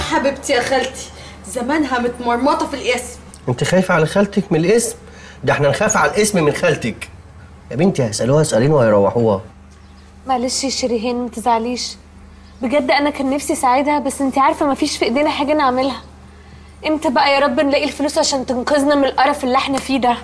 حبيبتي يا خالتي، زمانها متمرمطه في الاسم. انت خايفه على خالتك من الاسم؟ ده احنا نخاف على الاسم من خالتك. يا بنتي هيسالوها سؤالين وهيروحوها. معلش يا شيرين ما تزعليش، بجد انا كان نفسي اساعدها، بس انت عارفه ما فيش في ايدينا حاجه نعملها. امتى بقى يا رب نلاقي الفلوس عشان تنقذنا من القرف اللي احنا فيه ده؟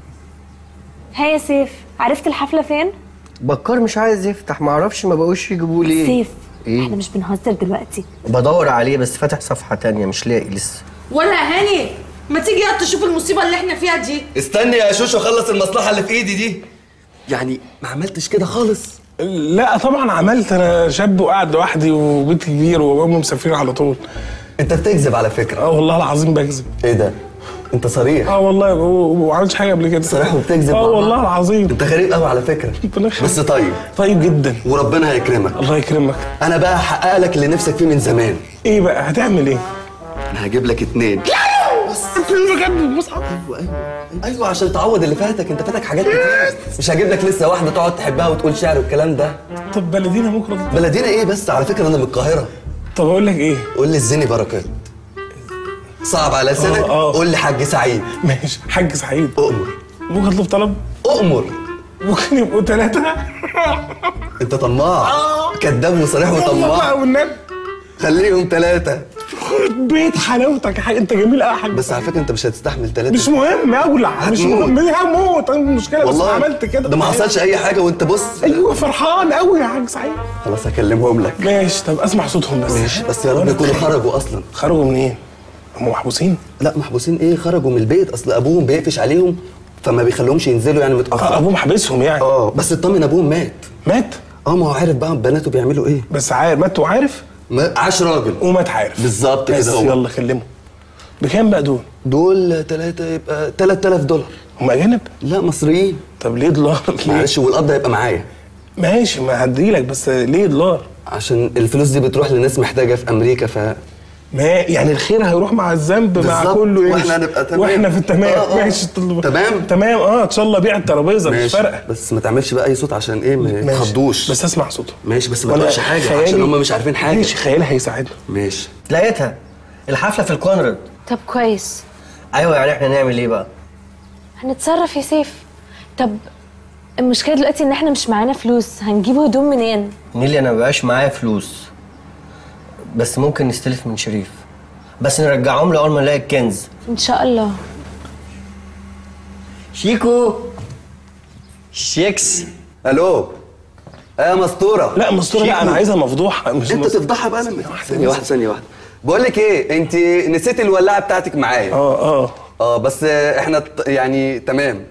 ها يا سيف، عرفت الحفله فين؟ بكار مش عايز يفتح، معرفش ما بقوش يجيبوا لي سيف ايه؟ احنا مش بنهزر دلوقتي. بدور عليه بس فاتح صفحه تانية مش لاقي لسه. ولا هاني ما تيجي يا تشوف المصيبه اللي احنا فيها دي. استني يا شوشو اخلص المصلحه اللي في ايدي دي. يعني ما عملتش كده خالص؟ لا طبعا عملت، انا شاب وقاعد لوحدي وبيت كبير وابويا مسافرين على طول. انت بتكذب على فكره. والله العظيم بكذب. ايه ده؟ انت صريح. والله وما عملتش حاجه قبل كده. صريح وبتكذب. والله العظيم. انت غريب قوي على فكره. بس طيب. طيب جدا. وربنا هيكرمك. الله يكرمك. انا بقى هحقق لك اللي نفسك فيه من زمان. ايه بقى هتعمل ايه؟ انا هجيب لك 2. بس بجد المصحف. ايوه عشان تعوض اللي فاتك، انت فاتك حاجات كتير. مش هجيب لك لسه واحده تقعد تحبها وتقول شعر والكلام ده. طب بلدينا بكره. بلدينا ايه بس؟ على فكره انا من القاهره. طب اقول لك ايه؟ قول لي الزني بركات. صعب على لسانك؟ قول لي حاج سعيد. ماشي حاج سعيد. اؤمر. ممكن اطلب طلب؟ اؤمر. ممكن يبقوا 3. انت طماع. كذاب وصريح وطماع. خليهم 3. بيت حلاوتك يا حاج، انت جميل قوي يا حاج. بس على فكره انت مش هتستحمل 3. مش مهم اولع، مش مهم هموت. المشكله بس عملت كده. ده ما حصلش اي حاجه وانت بص. ايوه فرحان قوي يا حاج سعيد. خلاص هكلمهم لك. ماشي طب اسمع صوتهم بس. ماشي بس يا رب يكونوا خرجوا اصلا. خرجوا منين؟ هم محبوسين؟ لا محبوسين ايه، خرجوا من البيت، اصل ابوهم بيقفش عليهم فما بيخليهمش ينزلوا يعني متاخر. ابوهم حابسهم يعني؟ بس اطمن ابوهم مات. مات؟ ما هو عارف بقى بناته بيعملوا ايه. بس عارف مات وعارف؟ عاش راجل ومات عارف. بالظبط كده. هو يلا كلمه. بكام بقى دول؟ دول 3 يبقى $3000. هم اجانب؟ لا مصريين. طب ليه دولار؟ معلش والقبض هيبقى معايا. ماشي ما هديلك، بس ليه دولار؟ عشان الفلوس دي بتروح لناس محتاجه في امريكا ما يعني الخير هيروح مع الذنب مع كله. واحنا هنبقى تمام. واحنا في التمام. ماشي تمام. ان شاء الله بيع الترابيزه مش فارقه. بس ما تعملش بقى اي صوت عشان ايه ما يتخضوش. بس اسمع صوته. ماشي بس ما تقولش حاجه عشان هم مش عارفين حاجه. ماشي خيالها هيساعدنا. ماشي. لقيتها الحفله في الكونراد. طب كويس. ايوه يعني احنا نعمل ايه بقى؟ هنتصرف يا سيف. طب المشكله دلوقتي ان احنا مش معانا فلوس، هنجيب هدوم منين؟ نيلي انا مبقاش معايا فلوس، بس ممكن نستلف من شريف، بس نرجعهم له اول ما نلاقي الكنز ان شاء الله. شيكو شيكس. الو يا مسطوره. لا مسطوره لا، انا عايزها مفضوحه. مش انت تفضحها بقى. انا ثانيه واحده. بقول لك ايه، انت نسيت الولاعه بتاعتك معايا. بس احنا يعني تمام.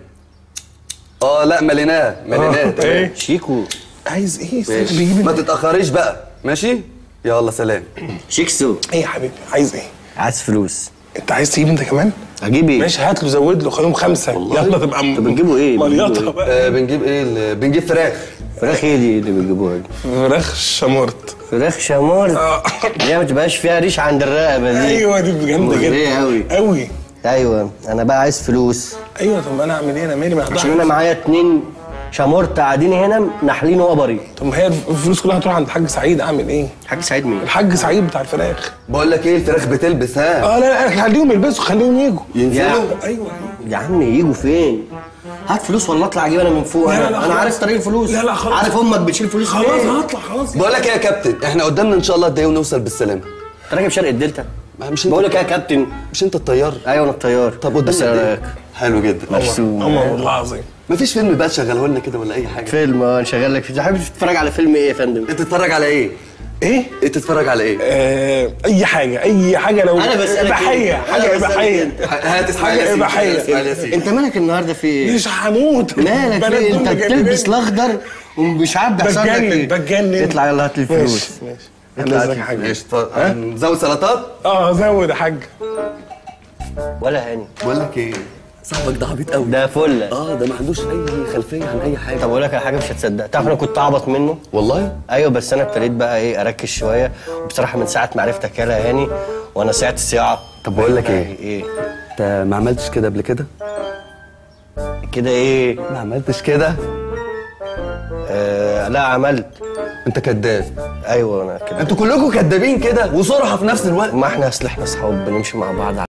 لا مليناه ايه شيكو عايز ايه؟ بيجيب ما تتاخريش بقى. ماشي يلا سلام. شيكسو. ايه يا حبيبي عايز ايه؟ عايز فلوس. انت عايز تجيب انت كمان؟ هجيب ايه؟ ماشي هات له زود له خليهم 5. يلا تبقى طب بنجيبوا ايه؟ مليطه بقى. بنجيب ايه؟ بنجيب فراخ. فراخ ايه دي اللي بتجيبوها دي؟ فراخ شمورت. فراخ شمورت؟ دي ما تبقاش فيها ريش عند الرقبه دي. ايوه دي جامده جدا. ايه قوي. ايوه انا بقى عايز فلوس. ايوه طب انا اعمل ايه؟ انا مالي محضر عشان انا معايا 2 شمورت قاعدين هنا ناحلين وبري. طب ما هي الفلوس كلها هتروح عند الحاج سعيد. اعمل ايه؟ الحاج سعيد مين؟ الحاج سعيد بتاع الفراخ. بقول لك ايه، الفراخ بتلبس لا خليهم يلبسوا، خليهم ينزلوا. ايوه يا عم يجوا فين؟ هات فلوس ولا اطلع اجيب انا من فوق. انا عارف طريق الفلوس. لا خلاص. عارف امك بتشيل فلوس خلاص هطلع خلاص. بقول لك ايه يا كابتن، احنا قدامنا ان شاء الله قد ايه ونوصل بالسلامه. انت راكب شرق الدلتا؟ مش انت بقول لك ايه يا كابتن، مش انت الطيار؟ ايوه انا الطيار. طب قدامنا ايه؟ حلو جدا. مرسوم. والله العظيم. مفيش فيلم بقى تشغله لنا كده ولا اي حاجه؟ فيلم نشغل لك فيه. حابب تتفرج على فيلم ايه يا فندم؟ انت تتفرج على ايه؟ ايه تتفرج على ايه؟ اي حاجه لو انا بسالك اباحيه. حاجه اباحيه. هات حاجه اباحيه. انت مالك النهارده في ايه؟ مش هموت. مالك في ايه؟ انت بتلبس الاخضر ومش عارف حصل لك ايه؟ بتجنن. اطلع يلا هات لي الفلوس. ماشي اطلع هات حاجه. ماشي نزود سلطات؟ زود يا حاج. ولا هاني بقول لك ايه، صاحبك ده عبيط قوي. ده فله. ده ما عندوش اي خلفيه عن اي حاجه. طب اقول لك على حاجه مش هتصدق. تعرف انا كنت اعبط منه والله. ايوه بس انا ابتديت بقى ايه اركز شويه، وبصراحه من ساعه ما عرفتك يا هاني وانا ساعه الصياعه. طب بقول لك ايه، انت ما عملتش كده قبل كده؟ كده ايه؟ ما عملتش كده؟ لا عملت. انت كداب. ايوه انا كده. انتوا كلكم كدابين كده وصرحه في نفس الوقت. ما احنا اصل احنا اصحاب بنمشي مع بعض.